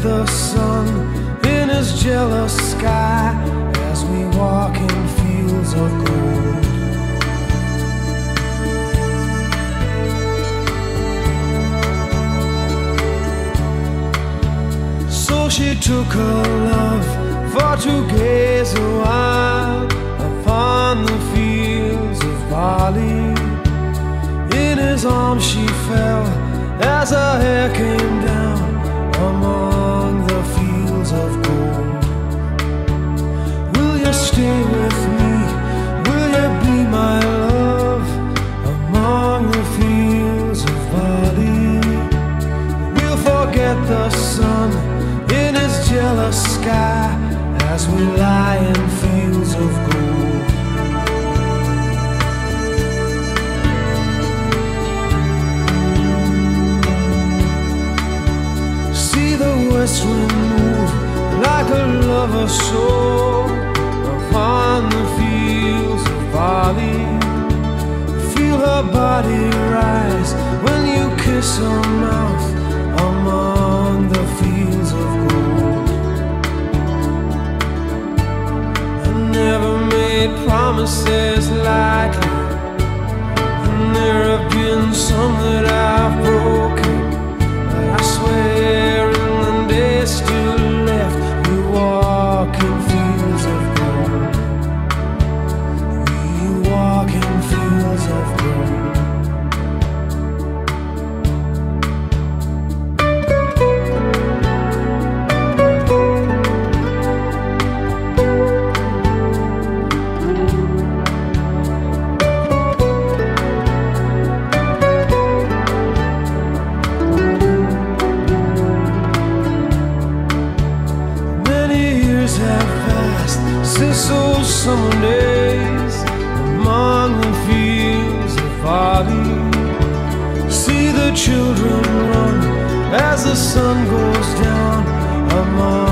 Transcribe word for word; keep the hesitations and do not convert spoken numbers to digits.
the sun in his jealous sky as we walk in fields of gold. So she took her love for to gaze a while upon the fields of barley. In his arms she fell as her hair came down among the fields of gold. Will you stay with me? Will you be my love among the fields of barley? We'll forget the sun in his jealous sky as we lie in fields of gold. See the west wind move like a lover's soul upon the fields of barley. Feel her body rise when you kiss her mouth among the fields of gold. I never made promises lightly, and there have been some that I've broken. But I swear in the days still left, we walk in fields of gold. We walk in fields of gold. Since those summer days among the fields of barley, see the children run as the sun goes down among